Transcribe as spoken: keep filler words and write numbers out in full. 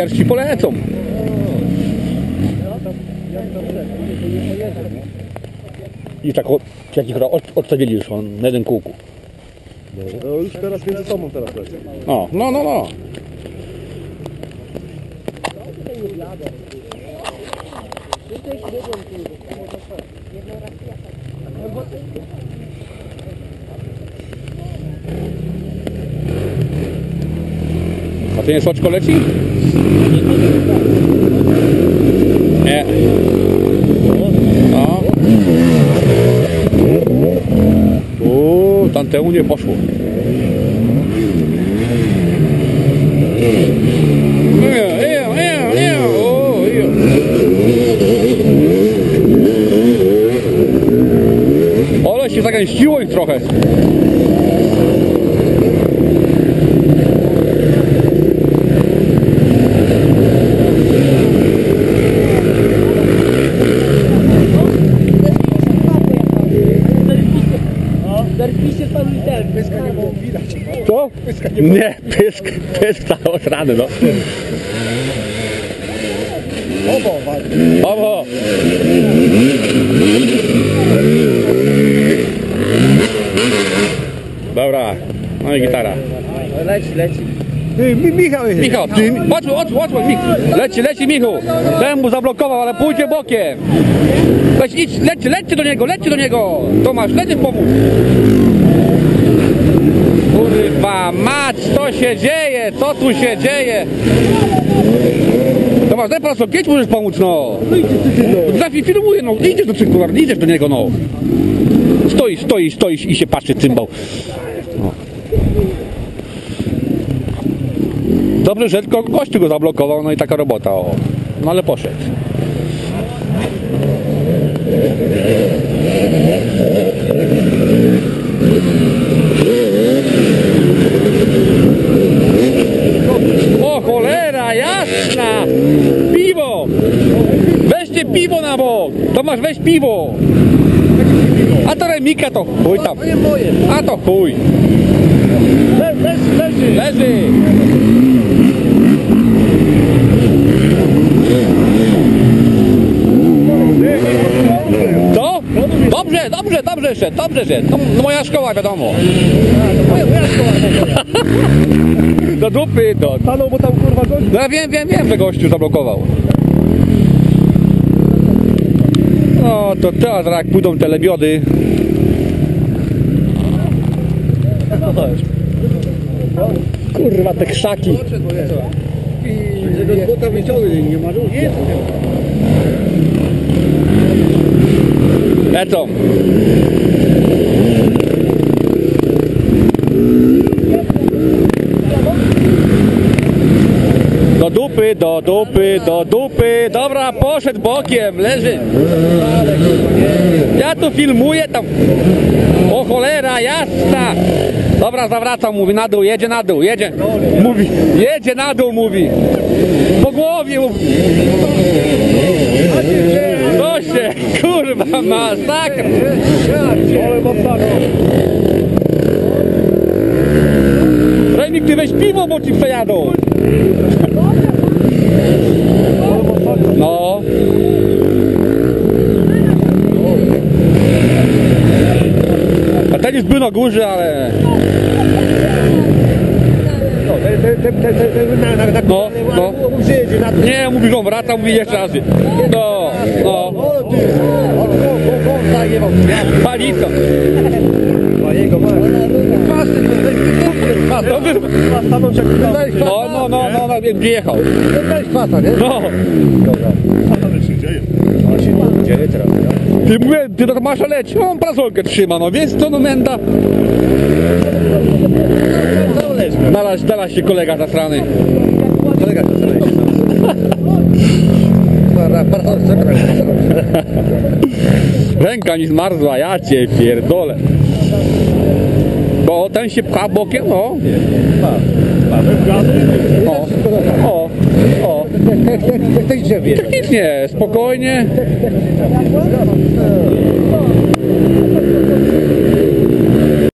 garści polecą. I tak od, jak ich odstawili już on na jeden kółku. No już teraz między sobą teraz lecę. O, no, no, no. A to nie soczko leci? Nie. No. O, tamtemu nie poszło. Ale się zagęściło ich trochę. Co? Nie, pysk, pysk cały osrany, no. Obo, obo. Dobra, no i gitara. Leci, leci. Ty, Michał, Michał, ty, chodź, chodź, chodź, Michał. Leci, leci Michał. Ten mu zablokował, ale pójdzie bokiem. Leć, idź, leci, lećcie do niego, lećcie do niego. Tomasz, lecisz pomóc. Kurwa mać, co się dzieje? Co tu się dzieje? Tomasz, daj prosto, kiedyś możesz pomóc, no. Zafi filmuje, no. Idziesz do cyku, idziesz do niego, no. Stoisz, stoisz, stoisz i się patrzy cymbał. No. Dobrze, że tylko gościu go zablokował, no i taka robota, o. No ale poszedł. O cholera, jasna! Piwo! Weźcie piwo na bok! Tomasz, weź piwo! A to Remika to chuj tam! A to chuj! Leży, leży! Leży! Co? Dobrze, dobrze, dobrze szedł, dobrze szedł. To moja szkoła, wiadomo. Moja, moja szkoła. Do dupy, do... Stanął, bo tam kurwa gość. No ja wiem, wiem, wiem, że gościu zablokował. No to teraz jak pójdą te lebiody. Kurwa te krzaki. I tego złota wyciągnął, nie ma ruchu. Lecą. Do dupy, do dupy, do dupy. Dobra, poszedł bokiem, leży. Ja tu filmuję tam. O cholera, jasna. Dobra, zawracam, mówi na dół, jedzie na dół, jedzie. Mówi, jedzie na dół, mówi. Po głowie mówi. Co się, kurwa, masakra. Remik, ty weź piwo, bo ci przejadą. No. A ten już był na górze, ale... No, no. Nie, mówi, że on wraca, mówi jeszcze raz. No, no. Pali to. No, no, no, no, no, wiem, gdzie jechał. No. Ty mówię, ty to masz leć, on parasolkę trzyma, no więc to no menda. Znalazł, znalazł się kolega zasrany. Kolega zasrany. Ręka mi zmarzła, ja cię pierdolę. Bo ten się pcha bokiem, no. O, o, o. Technicznie, spokojnie.